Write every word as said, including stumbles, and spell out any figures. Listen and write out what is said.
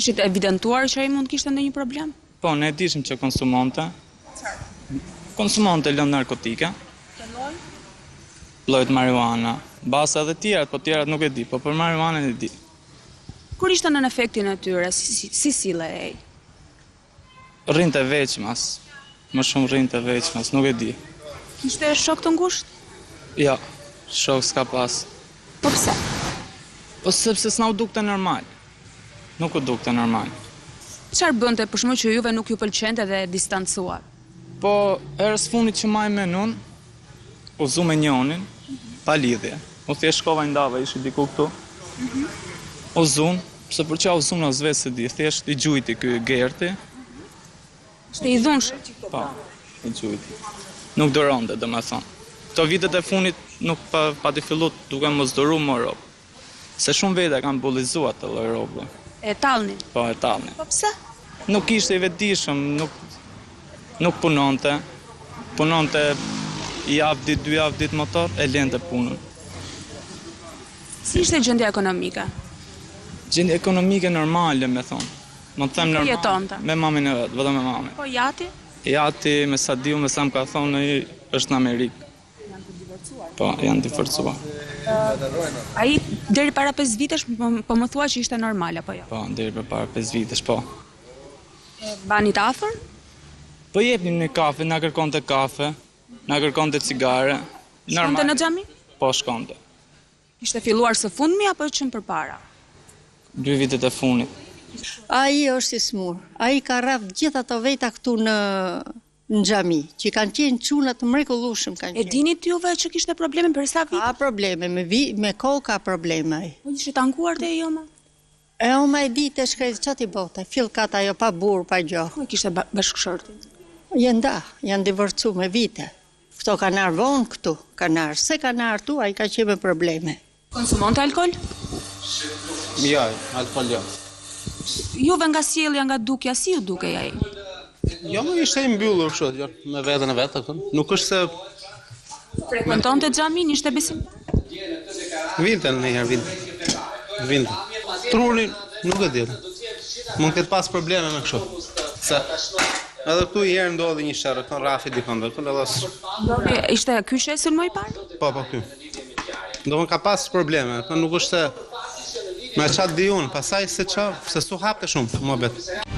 Kishit evidentuar që ai mund kishte ndonjë problem? Po, ne dishim që konsumonte. Konsumonte lëndë narkotike. Llojt marijuana. Basa edhe tjerat, po tjerat nuk e di, po për marijuanën e di. Kur ishte në efektin e tyre, si, si, si sille ai? Rrinte veçmas. Më shumë rrinte veçmas, nuk e di. Kishte shok të ngushtë? Ja, shok s'ka pas. Po pse? Po sepse s'na u dukte normal. Nuk u dukte normal. Çfarë bënte për shkak që juve nuk ju pëlqente dhe distancuar? Po, herës fundit që maj me nun, u zu me njonin, pa lidhje. U thjesht shkova i ndava, ishi diku këtu. U zun, se për qa u zun as vetë se di, thjesht i gjujti ky Gerti. Ishte i dhunsh? Po, i gjujti. Nuk doronte, dhe me thonë. Këto vitet e funit nuk pa, pa t'i fillut duke mos doru më robë. Se shumë vete kanë bullizua të lloj robë. E tallnin? Po, e tallnin. Po pse? Nuk ishte i vetëdijshëm, nuk nuk punonte. Punonte i javë ditë, dy javë ditë motor, e lente punën. Si ishte gjendja ekonomike? Gjendja ekonomike normale, me thonë. Më të them Ku normal. jetonte? Me mamin e vetë, vetëm me mamin. Po jati? Jati, me sa diu, me sa më ka thonë, është në Amerikë. Janë të divorcuar. Po, janë divorcuar. Ai deri para pesë vitesh po, po më thua që ishte normal apo jo? Po, deri për para pesë vitesh, po. E bani të afër? Po jepnim një kafe, na kërkonte kafe, na kërkonte cigare. Shkonte në xhami? Po, shkonte. Ishte filluar së fundmi apo që më përpara? Dy vitet e funit. Ai është i smur. Ai ka rraf gjitha ato veta këtu në në xhami, që kanë qenë çuna të mrekullueshëm kanë E qenë. dinit juve që kishte probleme për sa vite? Ka probleme, me, vi, me kohë ka probleme ai. Po ishte tankuar te joma? E o ma e di të shkrejt qatë i bote, fill kat ajo pa burë, pa gjohë. Ku e kishte ba bashkëshortin? Janë da, janë divorcu me vite. Këto kanë arë vonë këtu, kanë arë. Se kanë arë tu, a i ka qenë me probleme. Konsumonte alkool? Ja, alkool jo. Juve nga sjellja, nga dukja, si ju dukej ai? Jo, më ishte i mbyllur kështu, jo, me veten e vet, apo. Nuk është se Frekuentonte xhamin, ishte besim? vinte në një herë vinte. Vinte. Truni nuk e di. Mund këtë pas probleme me kështu. Se edhe këtu i herë ndodhi një sherrë, këtu në rafi dikon dhe këtu edhe s- Ndodhi, ishte ky shesul më i parë? po po këtu. Do ka pas probleme, këtu nuk është se me çat di unë, pasaj se ç'a, se su hapte shumë, më bet.